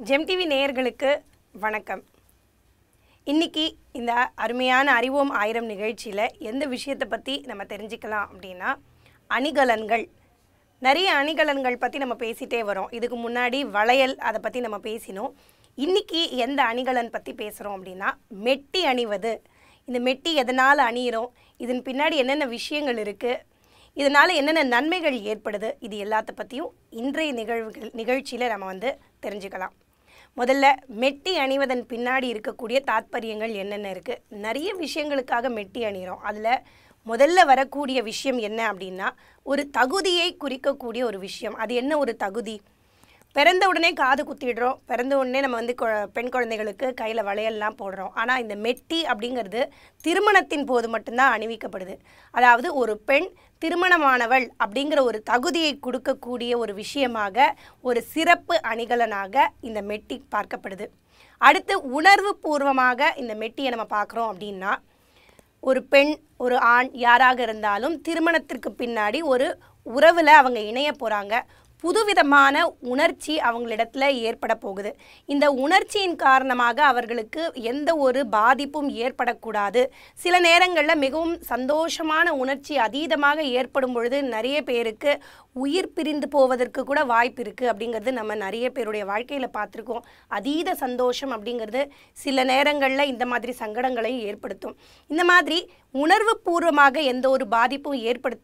GeM TV நேயர்களுக்கு வணக்கம். இன்னைக்கு இந்த அருமையான அறிவோம் ஆயிரம் நிகழ்ச்சியில் எந்த விஷயத்தை பற்றி நம்ம தெரிஞ்சுக்கலாம் அப்படின்னா, அணிகலன்கள். நிறைய அணிகலன்கள் பற்றி நம்ம பேசிகிட்டே வரோம். இதுக்கு முன்னாடி வளையல், அதை பற்றி நம்ம பேசினோம். இன்றைக்கி எந்த அணிகலன் பற்றி பேசுகிறோம் அப்படின்னா, மெட்டி அணிவது. இந்த மெட்டி எதனால் அணியிறோம், இதன் பின்னாடி என்னென்ன விஷயங்கள் இருக்குது, இதனால் என்னென்ன நன்மைகள் ஏற்படுது, இது எல்லாத்த பற்றியும் இன்றைய நிகழ்ச்சியில் நம்ம தெரிஞ்சுக்கலாம். முதல்ல மெட்டி அணிவதன் பின்னாடி இருக்கக்கூடிய தாத்பரியங்கள் என்னென்ன இருக்குது. நிறைய விஷயங்களுக்காக மெட்டி அணிகிறோம். அதில் முதல்ல வரக்கூடிய விஷயம் என்ன அப்படின்னா, ஒரு தகுதியை குறிக்கக்கூடிய ஒரு விஷயம். அது என்ன ஒரு தகுதி? பிறந்த உடனே காது குத்திடுறோம், பிறந்த உடனே நம்ம பெண் குழந்தைகளுக்கு கையில் வளையல்லாம் போடுறோம். ஆனால் இந்த மெட்டி அப்படிங்கிறது திருமணத்தின் போது மட்டும்தான் அணிவிக்கப்படுது. அதாவது ஒரு பெண் திருமணமானவள் அப்படிங்கிற ஒரு தகுதியை கொடுக்கக்கூடிய ஒரு விஷயமாக, ஒரு சிறப்பு அணிகலனாக இந்த மெட்டி பார்க்கப்படுது. அடுத்து உணர்வு பூர்வமாக இந்த மெட்டியை நம்ம பார்க்குறோம் அப்படின்னா, ஒரு பெண் ஒரு ஆண் யாராக இருந்தாலும் திருமணத்திற்கு பின்னாடி ஒரு உறவில் அவங்க இணைய போகிறாங்க. புதுவிதமான உணர்ச்சி அவங்களிடத்துல ஏற்பட போகுது. இந்த உணர்ச்சியின் காரணமாக அவர்களுக்கு எந்த ஒரு பாதிப்பும் ஏற்படக்கூடாது. சில நேரங்களில் மிகவும் சந்தோஷமான உணர்ச்சி அதீதமாக ஏற்படும் பொழுது நிறைய பேருக்கு உயிர் பிரிந்து போவதற்கு கூட வாய்ப்பு இருக்குது. அப்படிங்கிறது நம்ம நிறைய பேருடைய வாழ்க்கையில் பார்த்துருக்கோம். அதீத சந்தோஷம் அப்படிங்கிறது சில நேரங்களில் இந்த மாதிரி சங்கடங்களையும் ஏற்படுத்தும். இந்த மாதிரி உணர்வு பூர்வமாக எந்த ஒரு பாதிப்பும்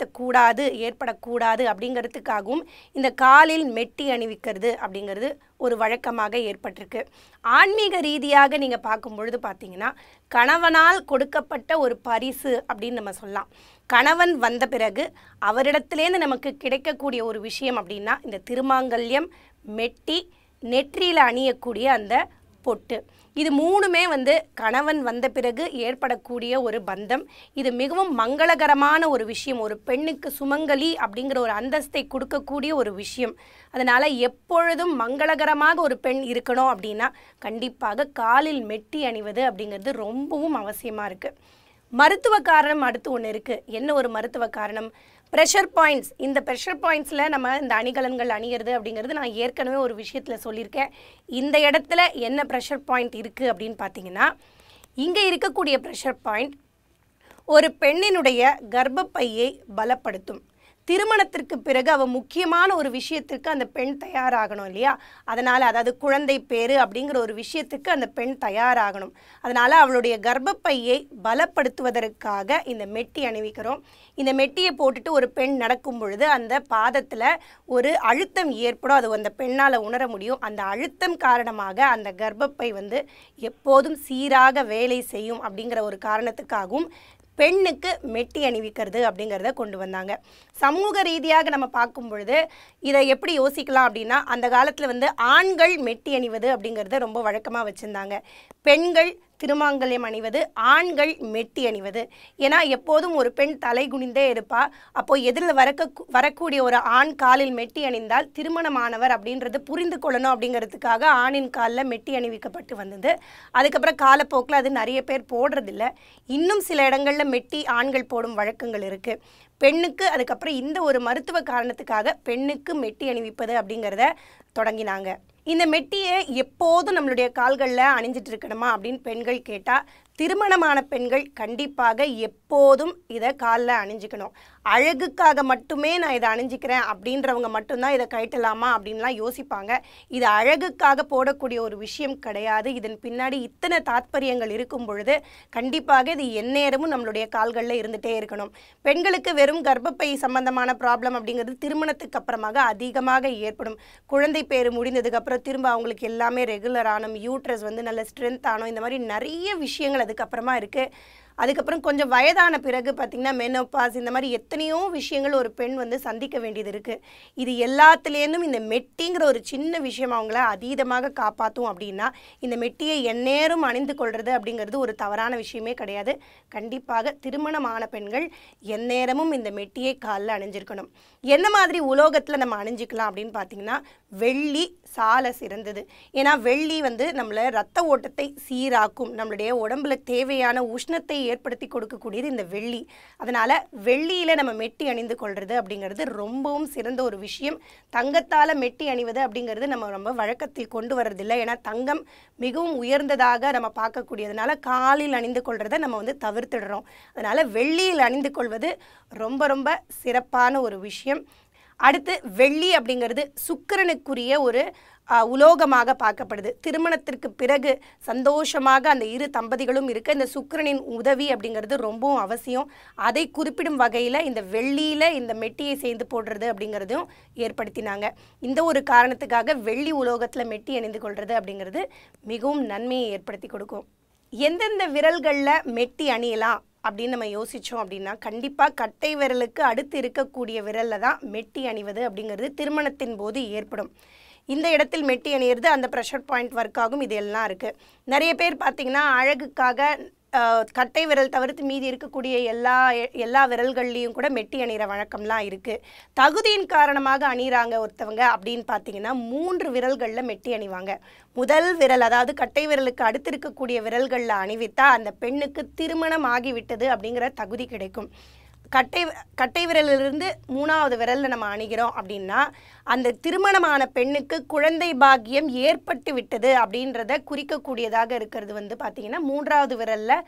ஏற்படக்கூடாது அப்படிங்கிறதுக்காகவும் இந்த காலில் மெட்டி அணிவிக்கிறது அப்படிங்கிறது ஒரு வழக்கமாக ஏற்பட்டிருக்கு. ஆன்மீக ரீதியாக நீங்கள் பார்க்கும் பொழுது பார்த்தீங்கன்னா, கணவனால் கொடுக்கப்பட்ட ஒரு பரிசு அப்படின்னு நம்ம சொல்லலாம். கணவன் வந்த பிறகு அவரிடத்துலேருந்து நமக்கு கிடைக்கக்கூடிய ஒரு விஷயம் அப்படின்னா, இந்த திருமாங்கல்யம், மெட்டி, நெற்றியில் அணியக்கூடிய அந்த பொட்டு. இது மூணுமே கணவன் வந்த பிறகு ஏற்படக்கூடிய ஒரு பந்தம். இது மிகவும் மங்களகரமான ஒரு விஷயம். ஒரு பெண்ணுக்கு சுமங்கலி அப்படிங்கிற ஒரு அந்தஸ்தை கொடுக்கக்கூடிய ஒரு விஷயம். அதனால் எப்பொழுதும் மங்களகரமாக ஒரு பெண் இருக்கணும் அப்படின்னா கண்டிப்பாக காலில் மெட்டி அணிவது அப்படிங்கிறது ரொம்பவும் அவசியமாக இருக்குது. மருத்துவ காரணம் அடுத்து ஒன்று இருக்குது. என்ன ஒரு மருத்துவ காரணம்? Pressure points. இந்த ப்ரெஷர் பாயிண்ட்ஸில் நம்ம இந்த அணிகலன்கள் அணிகிறது அப்படிங்கிறது நான் ஏற்கனவே ஒரு விஷயத்தில் சொல்லியிருக்கேன். இந்த இடத்துல என்ன ப்ரெஷர் பாயிண்ட் இருக்குது அப்படின்னு பார்த்தீங்கன்னா, இங்கே இருக்கக்கூடிய ப்ரெஷர் பாயிண்ட் ஒரு பெண்ணினுடைய கர்ப்பப்பையை பலப்படுத்தும். திருமணத்திற்கு பிறகு அவள் முக்கியமான ஒரு விஷயத்திற்கு அந்த பெண் தயாராகணும் இல்லையா? அதனால், அதாவது குழந்தை பேரு அப்படிங்கிற ஒரு விஷயத்துக்கு அந்த பெண் தயாராகணும். அதனால் அவளுடைய கர்ப்பப்பையை பலப்படுத்துவதற்காக இந்த மெட்டி அணிவிக்கிறோம். இந்த மெட்டியை போட்டுட்டு ஒரு பெண் நடக்கும் பொழுது அந்த பாதத்தில் ஒரு அழுத்தம் ஏற்படும். அது அந்த பெண்ணால் உணர முடியும். அந்த அழுத்தம் காரணமாக அந்த கர்ப்பப்பை எப்போதும் சீராக வேலை செய்யும் அப்படிங்கிற ஒரு காரணத்துக்காகவும் பெண்ணுக்கு மெட்டி அணிவிக்கிறது அப்படிங்கிறத கொண்டு வந்தாங்க. சமூக ரீதியாக நம்ம பார்க்கும் பொழுது இதை எப்படி யோசிக்கலாம் அப்படின்னா, அந்த காலத்தில் ஆண்கள் மெட்டி அணிவது அப்படிங்கிறத ரொம்ப வழக்கமாக வச்சுருந்தாங்க. பெண்கள் திருமாங்கல்யம் அணிவது, ஆண்கள் மெட்டி அணிவது. ஏன்னா எப்போதும் ஒரு பெண் தலை குனிந்தே இருப்பாள். அப்போது எதிரில் வரக்கூடிய ஒரு ஆண் காலில் மெட்டி அணிந்தால் திருமணமானவர் அப்படின்றது புரிந்து கொள்ளணும் அப்படிங்கிறதுக்காக ஆணின் காலில் மெட்டி அணிவிக்கப்பட்டு வந்தது. அதுக்கப்புறம் காலப்போக்கில் அது நிறைய பேர் போடுறதில்ல. இன்னும் சில இடங்களில் மெட்டி ஆண்கள் போடும் வழக்கங்கள் இருக்குது. பெண்ணுக்கு அதுக்கப்புறம் இந்த ஒரு மருத்துவ காரணத்துக்காக பெண்ணுக்கு மெட்டி அணிவிப்பது அப்படிங்கிறத தொடங்கினாங்க. இந்த மெட்டியை எப்போதும் நம்மளுடைய கால்களில் அணிஞ்சிட்டு இருக்கணுமா அப்படின்னு பெண்கள் கேட்டால், திருமணமான பெண்கள் கண்டிப்பாக எப்போதும் இதை காலில் அணிஞ்சிக்கணும். அழகுக்காக மட்டுமே நான் இதை அணிஞ்சிக்கிறேன் அப்படின்றவங்க மட்டும்தான் இதை கழட்டலாமா அப்படின்லாம் யோசிப்பாங்க. இது அழகுக்காக போடக்கூடிய ஒரு விஷயம் கிடையாது. இதன் பின்னாடி இத்தனை தாத்பரியங்கள் இருக்கும் பொழுது கண்டிப்பாக இது எந்நேரமும் நம்மளுடைய கால்களில் இருந்துகிட்டே இருக்கணும். பெண்களுக்கு வெறும் கர்ப்பப்பை சம்பந்தமான ப்ராப்ளம் அப்படிங்கிறது திருமணத்துக்கு அப்புறமாக அதிகமாக ஏற்படும். குழந்தை பேறு முடிந்ததுக்கப்புறம் திரும்ப அவங்களுக்கு எல்லாமே ரெகுலர் ஆனும், யூட்ரஸ் நல்ல ஸ்ட்ரென்த் ஆனும், இந்த மாதிரி நிறைய விஷயங்கள் அதுக்கப்புறமா இருக்குது. அதுக்கப்புறம் கொஞ்சம் வயதான பிறகு பார்த்திங்கன்னா மெனோபாஸ், இந்த மாதிரி எத்தனையோ விஷயங்கள் ஒரு பெண் சந்திக்க வேண்டியது இருக்குது. இது எல்லாத்துலேருந்தும் இந்த மெட்டிங்கிற ஒரு சின்ன விஷயம் அவங்கள அதீதமாக காப்பாற்றும். அப்படின்னா இந்த மெட்டியை எந்நேரம் அணிந்து கொள்வது அப்படிங்கிறது ஒரு தவறான விஷயமே கிடையாது. கண்டிப்பாக திருமணமான பெண்கள் எந்நேரமும் இந்த மெட்டியை காலில் அணிஞ்சிருக்கணும். என்ன மாதிரி உலோகத்தில் நம்ம அணிஞ்சிக்கலாம் அப்படின்னு பார்த்திங்கன்னா, வெள்ளி சால சிறந்தது. ஏன்னா வெள்ளி வந்து நம்மள ரத்த ஓட்டத்தை சீராக்கும், நம்மளுடைய உடம்புல தேவையான உஷ்ணத்தை ஏற்படுத்தி கொடுக்கக்கூடியது இந்த வெள்ளி. அதனால் வெள்ளியில் நம்ம மெட்டி அணிந்து கொள்வது அப்படிங்கிறது ரொம்பவும் சிறந்த ஒரு விஷயம். தங்கத்தால் மெட்டி அணிவது அப்படிங்கிறது நம்ம ரொம்ப வழக்கத்தில் கொண்டு வர்றதில்லை. ஏன்னா தங்கம் மிகவும் உயர்ந்ததாக நம்ம பார்க்கக்கூடியதுனால காலில் அணிந்து கொள்றதை நம்ம வந்து தவிர்த்துடுறோம். அதனால் வெள்ளியில் அணிந்து கொள்வது ரொம்ப ரொம்ப சிறப்பான ஒரு விஷயம். அடுத்து வெள்ளி அப்படிங்கிறது சுக்கிரனுக்குரிய ஒரு உலோகமாக பார்க்கப்படுது. திருமணத்திற்கு பிறகு சந்தோஷமாக அந்த இரு தம்பதிகளும் இருக்க இந்த சுக்கிரனின் உதவி அப்படிங்கிறது ரொம்பவும் அவசியம். அதை குறிப்பிடும் வகையில் இந்த வெள்ளியில் இந்த மெட்டியை சேர்ந்து போடுறது அப்படிங்கிறதும் ஏற்படுத்தினாங்க. இந்த ஒரு காரணத்துக்காக வெள்ளி உலோகத்தில் மெட்டி அணிந்து கொள்வது அப்படிங்கிறது மிகவும் நன்மையை ஏற்படுத்தி கொடுக்கும். எந்தெந்த விரல்களில் மெட்டி அணியலாம் அப்படின்னு நம்ம யோசித்தோம் அப்படின்னா, கண்டிப்பாக கட்டை விரலுக்கு அடுத்து இருக்கக்கூடிய விரலில் தான் மெட்டி அணிவது அப்படிங்கிறது திருமணத்தின் போது ஏற்படும். இந்த இடத்தில் மெட்டி அணியிறது அந்த ப்ரெஷர் பாயிண்ட் ஒர்க் ஆகும். இது எல்லாம் இருக்குது. நிறைய பேர் பார்த்திங்கன்னா அழகுக்காக கட்டை விரல் தவிர்த்து மீதி இருக்கக்கூடிய எல்லா விரல்கள்லேயும் கூட மெட்டி அணிகிற வழக்கம்லாம் இருக்குது. தகுதியின் காரணமாக அணிகிறாங்க ஒருத்தவங்க அப்படின்னு பார்த்தீங்கன்னா 3 விரல்களில் மெட்டி அணிவாங்க. முதல் விரல், அதாவது கட்டை விரலுக்கு அடுத்து இருக்கக்கூடிய விரல்களில் அணிவித்தால் அந்த பெண்ணுக்கு திருமணம் ஆகிவிட்டது அப்படிங்கிற தகுதி கிடைக்கும். கட்டை விரலிலிருந்து 3வது விரலில் நம்ம அணிகிறோம் அப்படின்னா அந்த திருமணமான பெண்ணுக்கு குழந்தை பாக்கியம் ஏற்பட்டு விட்டது அப்படின்றத குறிக்கக்கூடியதாக இருக்கிறது வந்து பார்த்திங்கன்னா 3வது விரலில்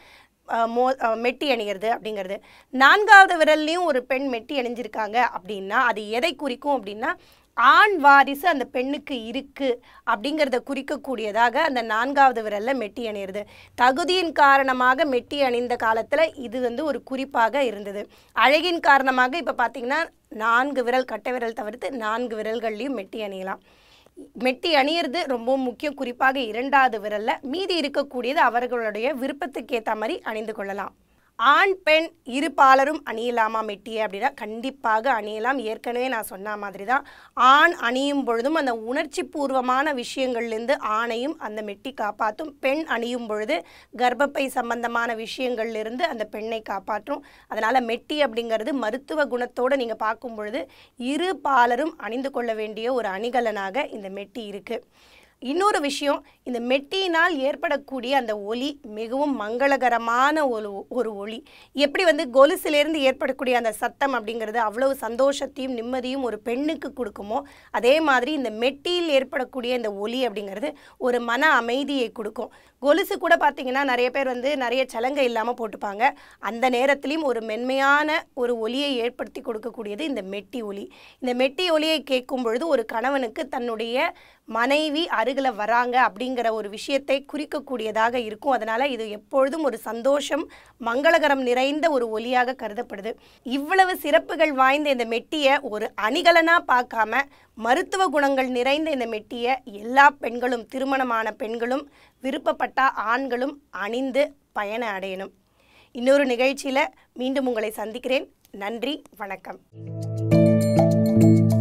மெட்டி அணிகிறது அப்படிங்கிறது. 4வது விரல்லையும் ஒரு பெண் மெட்டி அணிஞ்சிருக்காங்க அப்படின்னா அது எதை குறிக்கும் அப்படின்னா ஆண் வாரிசு அந்த பெண்ணுக்கு இருக்குது அப்படிங்கிறத குறிக்கக்கூடியதாக அந்த 4வது விரலில் மெட்டி அணியிறது. தகுதியின் காரணமாக மெட்டி அணிந்த காலத்தில் இது வந்து ஒரு குறிப்பாக இருந்தது. அழகின் காரணமாக இப்போ பார்த்திங்கன்னா 4 விரல், கட்டை விரல் தவிர்த்து 4 விரல்கள்லையும் மெட்டி அணியலாம். மெட்டி அணியிறது ரொம்ப முக்கியம். குறிப்பாக 2வது விரலில், மீதி இருக்கக்கூடியது அவர்களுடைய விருப்பத்துக்கு ஏற்ற மாதிரி அணிந்து கொள்ளலாம். ஆண் பெண் இரு பாலரும் அணியலாமா மெட்டியை அப்படின்னா கண்டிப்பாக அணியலாம். ஏற்கனவே நான் சொன்ன மாதிரி தான் ஆண் அணியும் பொழுதும் அந்த உணர்ச்சி பூர்வமான விஷயங்கள்லேருந்து ஆணையும் அந்த மெட்டி காப்பாற்றும். பெண் அணியும் பொழுது கர்ப்பப்பை சம்பந்தமான விஷயங்கள்லேருந்து அந்த பெண்ணை காப்பாற்றும். அதனால் மெட்டி அப்படிங்கிறது மருத்துவ குணத்தோடு நீங்கள் பார்க்கும் பொழுது இரு பாலரும் அணிந்து கொள்ள வேண்டிய ஒரு அணிகலனாக இந்த மெட்டி இருக்குது. இன்னொரு விஷயம், இந்த மெட்டியினால் ஏற்படக்கூடிய அந்த ஒலி மிகவும் மங்களகரமான ஒரு ஒலி. எப்படி வந்து கொலுசிலேருந்து ஏற்படக்கூடிய அந்த சத்தம் அப்படிங்கிறது அவ்வளவு சந்தோஷத்தையும் நிம்மதியும் ஒரு பெண்ணுக்கு கொடுக்குமோ, அதே மாதிரி இந்த மெட்டியில் ஏற்படக்கூடிய இந்த ஒலி அப்படிங்கிறது ஒரு மன அமைதியை கொடுக்கும். கொலுசு கூட பார்த்திங்கன்னா நிறைய பேர் வந்து நிறைய சலங்கை இல்லாமல் போட்டுப்பாங்க. அந்த நேரத்துலையும் ஒரு மென்மையான ஒரு ஒலியை ஏற்படுத்தி கொடுக்கக்கூடியது இந்த மெட்டி ஒலி. இந்த மெட்டி ஒலியை கேட்கும் பொழுது ஒரு கணவனுக்கு தன்னுடைய மனைவி அருகில் வராங்க அப்படிங்கிற ஒரு விஷயத்தை குறிக்கக்கூடியதாக இருக்கும். அதனால் இது எப்பொழுதும் ஒரு சந்தோஷம், மங்களகரம் நிறைந்த ஒரு ஒலியாக கருதப்படுது. இவ்வளவு சிறப்புகள் வாய்ந்த இந்த மெட்டியை ஒரு அணிகலனாக பார்க்காம மருத்துவ குணங்கள் நிறைந்த இந்த மெட்டியை எல்லா பெண்களும், திருமணமான பெண்களும், விருப்பப்பட்ட ஆண்களும் அணிந்து பயண அடையணும். இன்னொரு நிகழ்ச்சியில் மீண்டும் உங்களை சந்திக்கிறேன். நன்றி, வணக்கம்.